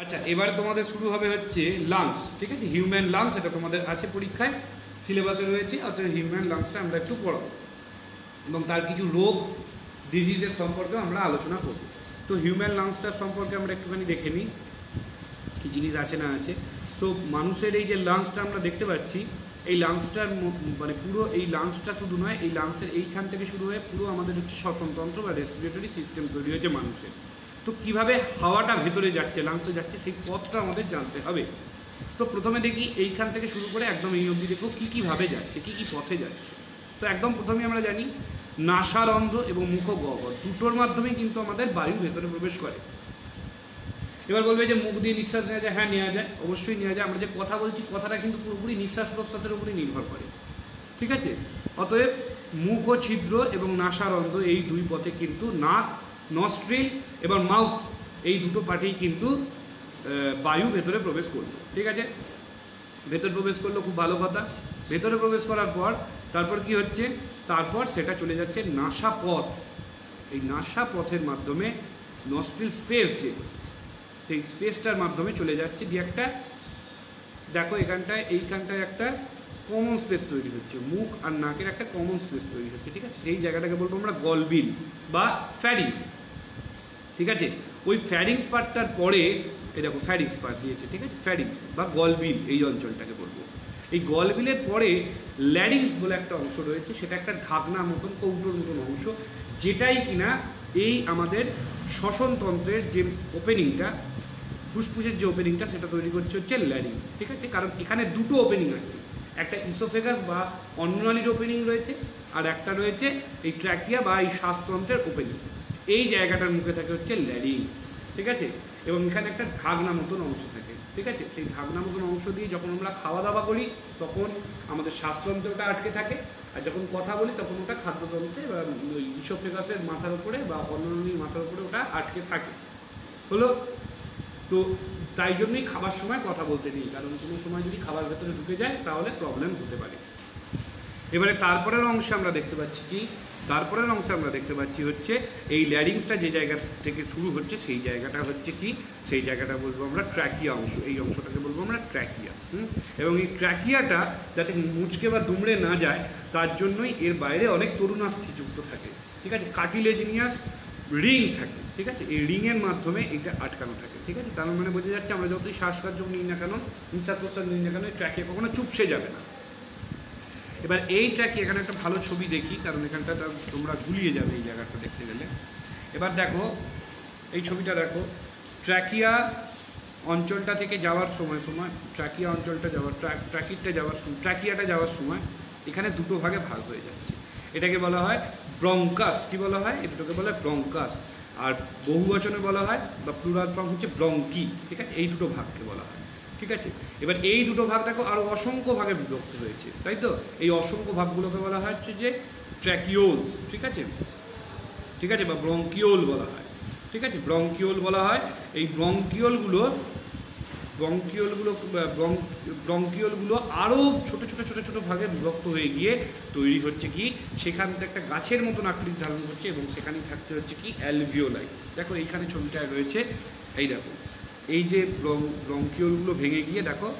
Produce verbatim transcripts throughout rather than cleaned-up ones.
আচ্ছা, এবার তোমাদের শুরু হবে হচ্ছে লাংস, ঠিক আছে, হিউম্যান লাংস। এটা তোমাদের আছে পরীক্ষায়, সিলেবাসে রয়েছে, অর্থাৎ হিউম্যান লাংসটা আমরা একটু পড়াবো এবং তার কিছু রোগ ডিজিজের সম্পর্কে আমরা আলোচনা করব। তো হিউম্যান লাংসটার সম্পর্কে আমরা একটুখানি দেখে নিই কী জিনিস আছে না আছে। তো মানুষের এই যে লাংসটা আমরা দেখতে পাচ্ছি, এই লাংসটার মানে পুরো এই লাংসটা শুধু নয়, এই লাংসের এইখান থেকে শুরু হয়ে পুরো আমাদের হচ্ছে শ্বসনতন্ত্র বা রেসপিরেটরি সিস্টেম তৈরি হয়েছে মানুষের। তো কীভাবে হাওয়াটা ভেতরে যাচ্ছে, লাংসে যাচ্ছে, সেই পথটা আমাদের জানতে হবে। তো প্রথমে দেখি এইখান থেকে শুরু করে একদম এই অবধি দেখো কী কীভাবে যাচ্ছে, কী কী পথে যাচ্ছে। তো একদম প্রথমে আমরা জানি নাসারন্ধ্র এবং মুখগহ্বর দুটোর মাধ্যমেই কিন্তু আমাদের বায়ু ভেতরে প্রবেশ করে। এবার বলবে যে মুখ দিয়ে নিঃশ্বাস নেওয়া যায়, হ্যাঁ নেওয়া যায়, অবশ্যই নেওয়া যায়। আমরা যে কথা বলছি কথাটা কিন্তু পুরোপুরি নিঃশ্বাস প্রশ্বাসের উপরই নির্ভর করে, ঠিক আছে। অতএব মুখ ও ছিদ্র এবং নাসারন্ধ্র এই দুই পথে কিন্তু নাক, নস্ট্রিল এবং মাউথ এই দুটো পার্টেই কিন্তু বায়ু ভেতরে প্রবেশ করলো, ঠিক আছে। ভেতরে প্রবেশ করলো, খুব ভালো কথা। ভেতরে প্রবেশ করার পর তারপর কি হচ্ছে, তারপর সেটা চলে যাচ্ছে নাসা পথ। এই নাসা পথের মাধ্যমে নস্ট্রিল স্পেস, যে সেই স্পেসটার মাধ্যমে চলে যাচ্ছে দিয়ে একটা, দেখো এখানটায় এইখানটায় একটা কমন স্পেস তৈরি হচ্ছে, মুখ আর নাকের একটা কমন স্পেস তৈরি হচ্ছে, ঠিক আছে। সেই জায়গাটাকে বলবো আমরা গলবিল বা ফ্যারিংস, ঠিক আছে। ওই ফ্যারিংস পার্টটার পরে এই দেখো ফ্যারিংস পার্ট দিয়েছে, ঠিক আছে, ফ্যারিংস বা গলবিল এই অঞ্চলটাকে বলবো। এই গলবিলের পরে ল্যারিংস বলে একটা অংশ রয়েছে, সেটা একটা ঢাকনা মতন, কৌটোর মতন অংশ, যেটাই কিনা এই আমাদের শ্বসনতন্ত্রের যে ওপেনিংটা, ফুসফুসের যে ওপেনিংটা, সেটা তৈরি করছে হচ্ছে ল্যারিং, ঠিক আছে। কারণ এখানে দুটো ওপেনিং আছে, একটা ইসোফেগাস বা অন্ননালীর ওপেনিং রয়েছে, আর একটা রয়েছে এই ট্র্যাকিয়া বা এই শ্বাসতন্ত্রের ওপেনিং। এই জায়গাটার মুখে থাকে হচ্ছে ল্যারিংস, ঠিক আছে। এবং এখানে একটা ঢাকনা মতন অংশ থাকে, ঠিক আছে। সেই ঢাকনা মতন অংশ দিয়ে যখন আমরা খাওয়া দাওয়া করি তখন আমাদের শ্বাসতন্ত্রটা আটকে থাকে, আর যখন কথা বলি তখন ওটা খাদ্যতন্ত্রে বা ইসোফেগাসের মাথার উপরে বা অন্ননালীর মাথার উপরে ওটা আটকে থাকে, হলো। তো তাই জন্যই খাবার সময় কথা বলতে নেই, কারণ কোনো সময় যদি খাবার ভেতরে ঢুকে যায় তাহলে প্রবলেম হতে পারে। এবারে তারপরের অংশে আমরা দেখতে পাচ্ছি কি, তারপরের অংশে আমরা দেখতে পাচ্ছি হচ্ছে এই ল্যারিংসটা যে জায়গা থেকে শুরু হচ্ছে সেই জায়গাটা হচ্ছে কি, সেই জায়গাটা বলবো আমরা ট্র্যাকিয়া অংশ। এই অংশটাকে বলবো আমরা ট্র্যাকিয়া। হুম এবং এই ট্র্যাকিয়াটা যাতে মুচকে বা দুমড়ে না যায় তার জন্যই এর বাইরে অনেক তরুণাস্থি যুক্ত থাকে, ঠিক আছে, কার্টিলেজিনিয়াস রিং থাকে, ঠিক আছে। এই রিংয়ের মাধ্যমে এটা আটকানো থাকে, ঠিক আছে। তার মানে বোঝা যাচ্ছে আমরা যতই শ্বাসকার্য নিই না কেন, নিঃশ্বাস প্রশ্বাস নিই না কেন, ট্র্যাকিয়া কখনো চুপসে যাবে না। এবার এই ট্র্যাকিয়া, এখানে একটা ভালো ছবি দেখি, কারণ এখানটা তোমরা গুলিয়ে যাবে এই জায়গাটা দেখতে গেলে। এবার দেখো এই ছবিটা দেখো, ট্র্যাকিয়া অঞ্চলটা থেকে যাওয়ার সময় সময় ট্র্যাকিয়া অঞ্চলটা যাওয়ার ট্র্যাকিটা যাওয়ার ট্র্যাকিয়াটা যাওয়ার সময় এখানে দুটো ভাগে ভাগ হয়ে যাচ্ছে। এটাকে বলা হয় ব্রঙ্কাস, কি বলা হয়, এটাকে বলা হয় ব্রঙ্কাস, আর বহু বচনে বলা হয় বা প্লুরাল ফর্ম হচ্ছে ব্রঙ্কি, ঠিক আছে। এই দুটো ভাগকে বলা হয়, ঠিক আছে। এবার এই দুটো ভাগ দেখো আরও অসংখ্য ভাগে বিভক্ত হয়েছে, তাই তো। এই অসংখ্য ভাগগুলোকে বলা হচ্ছে যে ট্র্যাকিওল, ঠিক আছে, ঠিক আছে, বা ব্রঙ্কিওল বলা হয়, ঠিক আছে, ব্রঙ্কিওল বলা হয়। এই ব্রঙ্কিওলগুলো ব্রঙ্কিওলগুলো ব্রঙ্কিওলগুলো আরও ছোটো ছোটো ছোটো ছোটো ভাগে বিভক্ত হয়ে গিয়ে তৈরি হচ্ছে কি, সেখান থেকে একটা গাছের মতন আকৃতি ধারণ করছে এবং সেখানেই থাকতে হচ্ছে কি অ্যালভিওলাই। দেখো এইখানে ছবিটা রয়েছে, এই দেখো এই যে ব্রঙ্কিওলগুলো ভেঙে গিয়ে দেখো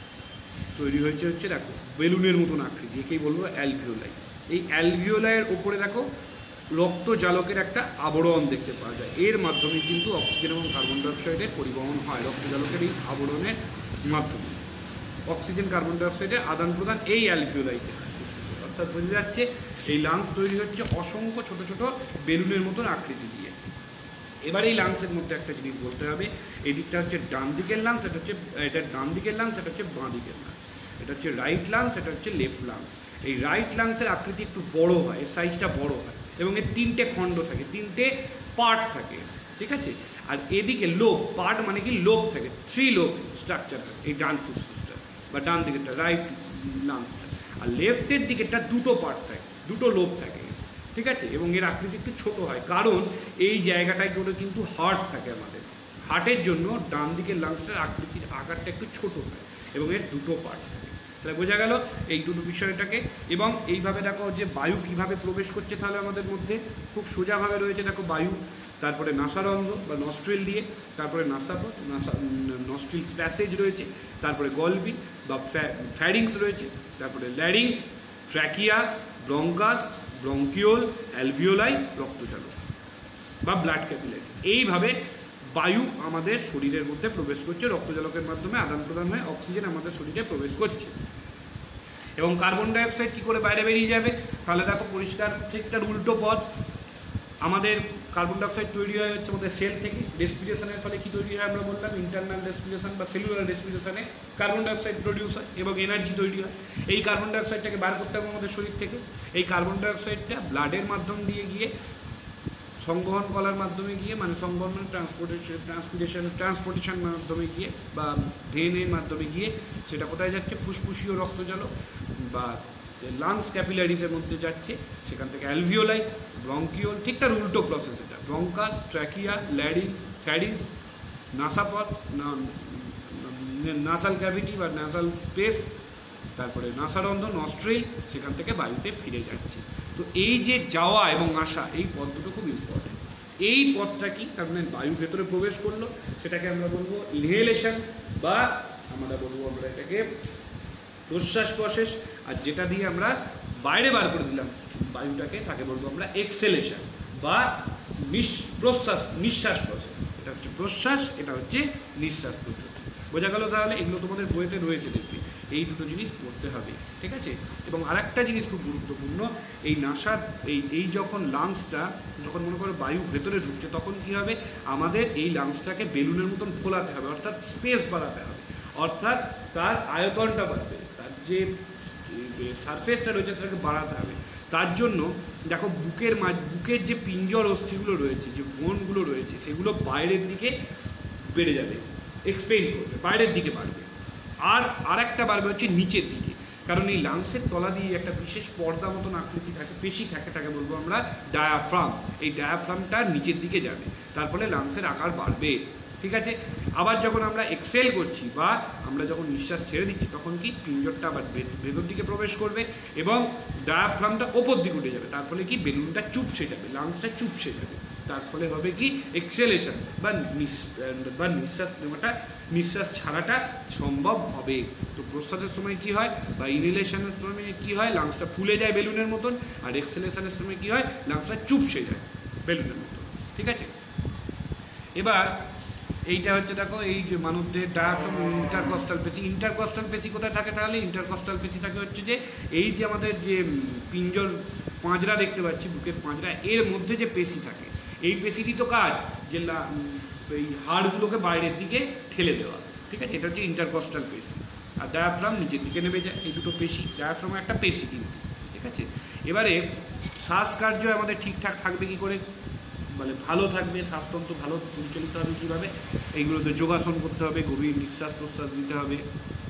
তৈরি হয়েছে হচ্ছে দেখো বেলুনের মতন আকৃতি, একেই বলবো অ্যালভিওলাই। এই অ্যালভিওলাইয়ের ওপরে দেখো রক্ত জালকের একটা আবরণ দেখতে পাওয়া যায়, এর মাধ্যমে কিন্তু অক্সিজেন এবং কার্বন ডাইঅক্সাইডের পরিবহন হয়। রক্ত জালকের এই আবরণের মাধ্যমে অক্সিজেন কার্বন ডাইঅক্সাইডের আদান প্রদান এই অ্যালভিওলাইতে, অর্থাৎ বোঝা যাচ্ছে এই লাংস তৈরি হচ্ছে অসংখ্য ছোট ছোট বেলুনের মতন আকৃতি দিয়ে। এবার এই লাংসের মধ্যে একটা জিনিস বলতে হবে, এই দিকটা হচ্ছে ডান দিকের লাংস, এটা হচ্ছে এটা ডান দিকের লাংস, এটা হচ্ছে বাঁ দিকের লাংস, এটা হচ্ছে রাইট লাংস, এটা হচ্ছে লেফট লাংস। এই রাইট লাংসের আকৃতি একটু বড় হয়, এর সাইজটা বড় হয় এবং এর তিনটে খণ্ড থাকে, তিনটে পার্ট থাকে, ঠিক আছে। আর এদিকে লোব, পার্ট মানে কি লোব থাকে, থ্রি লোব স্ট্রাকচার থাকে এই ডান ফুসফুসটা বা ডান দিকেরটা রাইট লাংসটা। আর লেফটের দিকেরটা দুটো পার্ট থাকে, দুটো লোব থাকে, ঠিক আছে। এবং এর আকৃতি একটু ছোটো হয়, কারণ এই জায়গাটায় করে কিন্তু হার্ট থাকে আমাদের, হার্টের জন্য ডান দিকের লাংসটার আকৃতির আকারটা একটু ছোটো হয় এবং এর দুটো পার্ট থাকে। তাহলে বোঝা গেল এই দুটো বিষয়টাকে। এবং এইভাবে দেখো যে বায়ু কীভাবে প্রবেশ করছে তাহলে আমাদের মধ্যে খুব সোজাভাবে রয়েছে, দেখো বায়ু তারপরে নাসারন্ধ্র বা নস্ট্রিল দিয়ে, তারপরে নাসাপথ, নাসা নস্ট্রিল প্যাসেজ রয়েছে, তারপরে গলবি বা ফ্যারিংস রয়েছে, তারপরে larynx, trachea, bronchus, bronchiole, alveoli, রক্তচালক বা ব্লাড ক্যাপিলারি। এইভাবে বায়ু আমাদের শরীরের মধ্যে প্রবেশ করছে, রক্তজালকের মাধ্যমে আদান প্রদান হয়ে অক্সিজেন আমাদের শরীরে প্রবেশ করছে। এবং কার্বন ডাইঅক্সাইড কী করে বাইরে বেরিয়ে যাবে? তাহলে দেখো পরিষ্কার ঠিকঠাক উল্টো পথ। আমাদের কার্বন ডাইঅক্সাইড তৈরি হয় হচ্ছে আমাদের সেল থেকে, রেসপিরেশনের ফলে কী তৈরি হয় আমরা বললাম, ইন্টারনাল রেসপিরেশন বা সেলুলার রেসপিরেশনে কার্বন ডাইঅক্সাইড প্রডিউস হয় এবং এনার্জি তৈরি হয়। এই কার্বন ডাইঅক্সাইডটাকে বার করতে হবে আমাদের শরীর থেকে। এই কার্বন ডাইঅক্সাইডটা ব্লাডের মাধ্যম দিয়ে গিয়ে সংবহন কলার মাধ্যমে গিয়ে, মানে সংবহন মানে ট্রান্সপোর্টেশন ট্রান্সপিরেশন ট্রান্সপোর্টেশন মাধ্যমে গিয়ে বা ড্রেনের মাধ্যমে গিয়ে সেটা কোথায় যাচ্ছে? ফুসফুসীয় রক্তজালক বা লাংস ক্যাপিলারিজের মধ্যে যাচ্ছে, সেখান থেকে অ্যালভিওলাই, ব্রঙ্কিওল, ঠিক তার উল্টো প্রসেস এটা। ব্রঙ্কাস, ট্র্যাকিয়া, ল্যারিংস, ফ্যারিংস, নাসাপথ, নাসাল ক্যাভিটি বা নাসাল স্পেস, তারপরে নাসারন্ধ্র, নস্ট্রিল, সেখান থেকে বায়ুতে ফিরে যাচ্ছে। তো এই যে যাওয়া এবং আসা, এই পথ দুটো খুব ইম্পর্টেন্ট। এই পথটা কি? তার মানে বায়ু ভেতরে প্রবেশ করলো, সেটাকে আমরা বলবো ইনহেলেশন বা আমরা বলবো আমরা এটাকে প্রশ্বাস প্রশ্বাস। আর যেটা দিয়ে আমরা বাইরে বার করে দিলাম বায়ুটাকে, তাকে বলবো আমরা এক্সেলেশন বা নিঃ প্রশ্বাস নিঃশ্বাস প্রশ্বাস। এটা হচ্ছে প্রশ্বাস, এটা হচ্ছে নিঃশ্বাস প্রশ্বাস। বোঝা গেল? তাহলে এগুলো তোমাদের বইতে রয়েছে, দেখবি এই দুটো জিনিস পড়তে হবে, ঠিক আছে? এবং আরেকটা জিনিস খুব গুরুত্বপূর্ণ, এই নাসার এই এই যখন লাংসটা যখন মনে করো বায়ু ভেতরে ঢুকছে, তখন কি হবে? আমাদের এই লাংসটাকে বেলুনের মতন ফোলাতে হবে, অর্থাৎ স্পেস বাড়াতে হবে, অর্থাৎ তার আয়তনটা বাড়বে, তার যে সারফেসটা রয়েছে সেটাকে বাড়াতে হবে। তার জন্য দেখো বুকের মাঝ বুকের যে পিঞ্জর অস্থিগুলো রয়েছে, যে বোনগুলো রয়েছে, সেগুলো বাইরের দিকে বেড়ে যাবে, এক্সপেন্ড করবে, বাইরের দিকে বাড়বে। আর আরেকটা বাড়বে হচ্ছে নিচের দিকে, কারণ এই লাংসের তলা দিয়ে একটা বিশেষ পর্দা মতন আকৃতি থাকে, পেশি থাকে, তাকে বলবো আমরা ডায়াফ্রাম। এই ডায়াফ্রামটা নিচের দিকে যাবে, তার ফলে লাংসের আকার বাড়বে, ঠিক আছে? আবার যখন আমরা এক্সেল করছি বা আমরা যখন নিঃশ্বাস ছেড়ে দিচ্ছি, তখন কি পিঞ্জরটা আবার ভেতর দিকে প্রবেশ করবে এবং ডায়াফ্রামটা ওপর দিকে উঠে যাবে, তার ফলে কি বেলুনটা চুপসে যাবে, লাংসটা চুপসে যাবে। তার ফলে হবে কি এক্সেলেশন বা বা নিঃশ্বাস নেওয়াটা, নিঃশ্বাস ছাড়াটা সম্ভব হবে। তো প্রশ্বাসের সময় কি হয় বা ইনহেলেশনের সময় কি হয়? লাংসটা ফুলে যায় বেলুনের মতন, আর এক্সেলেশনের সময় কি হয়? লাংসটা চুপসে যায় বেলুনের মতন, ঠিক আছে? এবার এইটা হচ্ছে দেখো, এই যে মানবদের ডায়াফ্রাম, ইন্টারকস্টাল পেশি। ইন্টারকস্টাল পেশি কোথায় থাকে? তাহলে ইন্টারকস্টাল পেশি থাকে হচ্ছে যে এই যে আমাদের যে পিঞ্জর পাঁজরা দেখতে পাচ্ছি, বুকের পাঁজরা, এর মধ্যে যে পেশি থাকে, এই পেশিরই তো কাজ যে এই হাড়গুলোকে বাইরের দিকে ঠেলে দেওয়া, ঠিক আছে? এটা হচ্ছে ইন্টারকস্টাল পেশি। আর ডায়াফ্রাম নিচের দিকে নেমে যায়, এই দুটো পেশি। ডায়াফ্রাম একটা পেশি কিন্তু, ঠিক আছে? এবারে শ্বাসকার্য আমাদের ঠিকঠাক থাকবে কি করে, মানে ভালো থাকবে, শ্বাসতন্ত্র ভালো পরিচালিত হবে কীভাবে? এইগুলোতে যোগাসন করতে হবে, গভীর নিঃশ্বাস প্রশ্বাস দিতে হবে,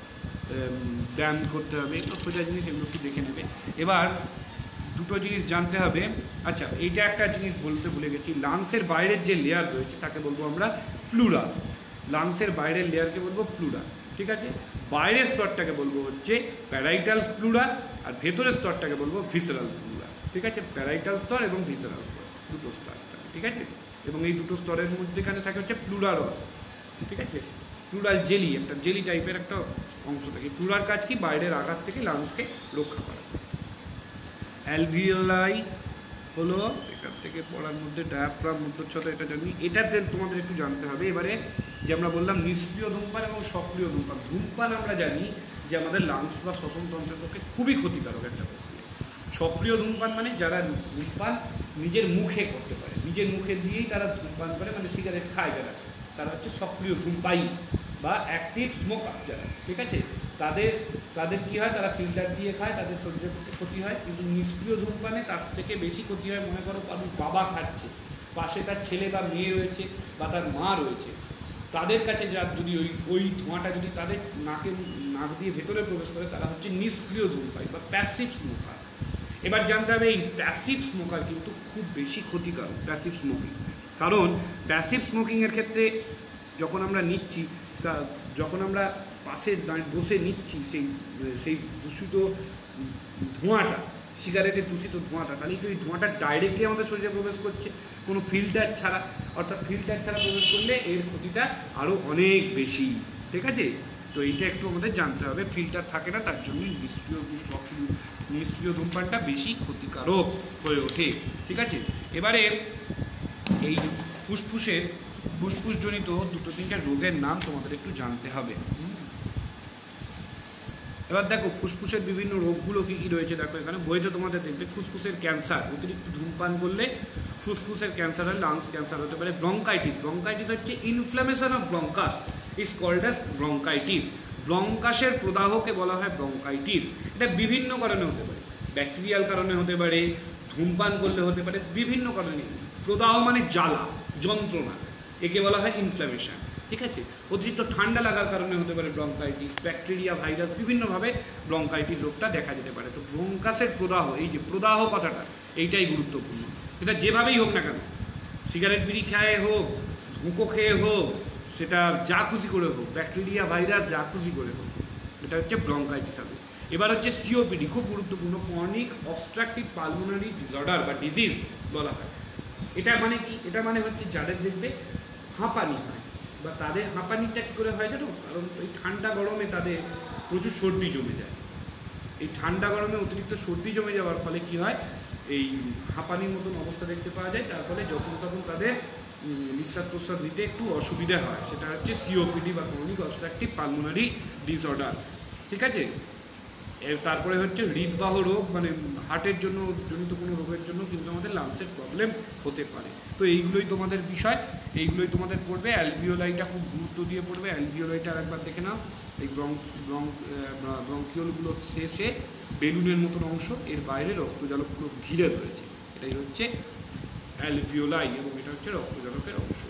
ব্যায়াম করতে হবে, এগুলো সোজা জিনিস, এগুলো একটু দেখে নেবে। এবার দুটো জিনিস জানতে হবে। আচ্ছা, এইটা একটা জিনিস বলতে ভুলে গেছি, লাংসের বাইরের যে লেয়ার রয়েছে তাকে বলবো আমরা প্লুরা। লাংসের বাইরের লেয়ারকে বলবো প্লুরা, ঠিক আছে? বাইরের স্তরটাকে বলবো হচ্ছে প্যারাইটাল প্লুরা, আর ভেতরের স্তরটাকে বলবো ভিসেরাল প্লুরা, ঠিক আছে? প্যারাইটাল স্তর এবং ভিসেরাল স্তর, দুটো স্তর, ঠিক আছে? এবং এই দুটো স্তরের মধ্যেখানে থাকে হচ্ছে প্লুরা রস, ঠিক আছে? প্লুরাল জেলি, একটা জেলি টাইপের একটা অংশ থাকে। প্লুরার কাজ কি? বাইরের আঘাত থেকে লাংসকে রক্ষা করা। অ্যালভিওলাই হলো এখান থেকে পড়ার মধ্যে ডায়াফ্রাম, মধ্যচ্ছদা, এটা জানি, এটাতে তোমাদের একটু জানতে হবে। এবারে যে আমরা বললাম নিষ্ক্রিয় ধূমপান এবং সক্রিয় ধূমপান। ধূমপান আমরা জানি যে আমাদের লাংস বা শ্বসনতন্ত্রের পক্ষে খুবই ক্ষতিকারক একটা প্রক্রিয়া। সক্রিয় ধূমপান মানে যারা ধূমপান নিজের মুখে করতে পারে, নিজের মুখে দিয়েই তারা ধূমপান করে, মানে সিগারেট খায় যারা, তারা হচ্ছে সক্রিয় ধূমপায়ী বা অ্যাক্টিভ স্মোকার যারা, ঠিক আছে? তাদের তাদের কী হয়? তারা ফিল্টার দিয়ে খায়, তাদের শরীরের পক্ষে ক্ষতি হয়। কিন্তু নিষ্ক্রিয় ধূমপানে তার থেকে বেশি ক্ষতি হয়। মনে করো আমি বাবা খাচ্ছে, পাশে তার ছেলে বা মেয়ে রয়েছে বা তার মা রয়েছে, তাদের কাছে যার যদি ওই ওই ধোঁয়াটা যদি তাদের নাকে নাক দিয়ে ভেতরে প্রবেশ করে, তারা হচ্ছে নিষ্ক্রিয় ধূমপায়ী বা প্যাসিভ স্মোকার। এবার জানতে হবে এই প্যাসিভ স্মোকার কিন্তু খুব বেশি ক্ষতিকারক, প্যাসিভ স্মোকিং। কারণ প্যাসিভ স্মোকিংয়ের ক্ষেত্রে যখন আমরা নিচ্ছি, যখন আমরা পাশে বসে নিচ্ছি সেই সেই দূষিত ধোঁয়াটা, সিগারেটের দূষিত ধোঁয়াটা, তাহলে তো এই ধোঁয়াটা ডাইরেক্টলি আমাদের শরীরে প্রবেশ করছে কোনো ফিল্টার ছাড়া, অর্থাৎ ফিল্টার ছাড়া প্রবেশ করলে এর ক্ষতিটা আরও অনেক বেশি, ঠিক আছে? তো এইটা একটু আমাদের জানতে হবে, ফিল্টার থাকে না তার জন্য নিষ্ক্রিয় নিষ্ক্রিয় ধূমপানটা বেশি ক্ষতিকারক হয়ে ওঠে, ঠিক আছে? এবারে এই ফুসফুসের ফুসফুসজনিত দুটো তিনটা রোগের নাম তোমাদের একটু জানতে হবে। এবার দেখো ফুসফুসের বিভিন্ন রোগগুলো কী কী রয়েছে, দেখো এখানে বইতে তোমাদের দেখবে ফুসফুসের ক্যান্সার, অতিরিক্ত ধূমপান করলে ফুসফুসের ক্যান্সার হয়, লাংস ক্যান্সার হতে পারে। ব্রঙ্কাইটিস, ব্রঙ্কাইটিস হচ্ছে inflammation of bronchus is called as bronchitis, ব্রঙ্কাসের প্রদাহকে বলা হয় ব্রঙ্কাইটিস। এটা বিভিন্ন কারণে হতে পারে, ব্যাকটেরিয়াল কারণে হতে পারে, ধূমপান করলে হতে পারে, বিভিন্ন কারণে। প্রদাহ মানে জ্বালা যন্ত্রণা, একে বলা হয় ইনফ্লামেশন, ঠিক আছে? অতিরিক্ত ঠান্ডা লাগার কারণে হতে পারে ব্রঙ্কাইটিস, ব্যাকটেরিয়া ভাইরাস বিভিন্নভাবে ব্রঙ্কাইটিস রোগটা দেখা যেতে পারে। তো ব্রঙ্কাসের প্রদাহ, এই যে প্রদাহ কথাটা এইটাই গুরুত্বপূর্ণ, এটা যেভাবেই হোক না কেন, সিগারেট বিড়ি খেয়ে হোক, হুঁকো খেয়ে হোক, সেটা যা খুশি করে হোক, ব্যাকটেরিয়া ভাইরাস যা খুশি করে হোক, এটা হচ্ছে ব্রঙ্কাইটিস হবে। এবার হচ্ছে সিওপিডি, খুব গুরুত্বপূর্ণ, ক্রনিক অবস্ট্রাকটিভ পালমোনারি ডিসঅর্ডার বা ডিজিজ বলা হয়। এটা মানে কি? এটা মানে হচ্ছে যাদের দেখবে হাঁপানি হয় বা তাদের হাঁপানিটা কী করে হয় জানো? কারণ এই ঠান্ডা গরমে তাদের প্রচুর সর্দি জমে যায়। এই ঠান্ডা গরমে অতিরিক্ত সর্দি জমে যাওয়ার ফলে কি হয়, এই হাঁপানির মতন অবস্থা দেখতে পাওয়া যায়, তার ফলে যখন তখন তাদের নিঃশ্বাস প্রশ্বাস নিতে একটু অসুবিধা হয়, সেটা হচ্ছে সিওপিডি বা ক্রনিক অবস্ট্রাকটিভ পালমোনারি ডিসঅর্ডার, ঠিক আছে? এর তারপরে হচ্ছে হৃদবাহ রোগ, মানে হার্টের জন্য জনিত কোনো রোগের জন্য কিন্তু আমাদের লাংসের প্রবলেম হতে পারে। তো এইগুলোই তোমাদের বিষয়, এইগুলোই তোমাদের পড়বে। অ্যালভিওলাইটা খুব গুরুত্ব দিয়ে পড়বে, অ্যালভিওলাইটা আরেকবার দেখে নাও। এই ব্রং ব্রং ব্রঙ্কিওলগুলো শেষে বেলুনের মতন অংশ, এর বাইরে রক্তজালকগুলো ঘিরে রয়েছে, এটাই হচ্ছে অ্যালভিওলাই এবং এটা হচ্ছে রক্তজালকের অংশ।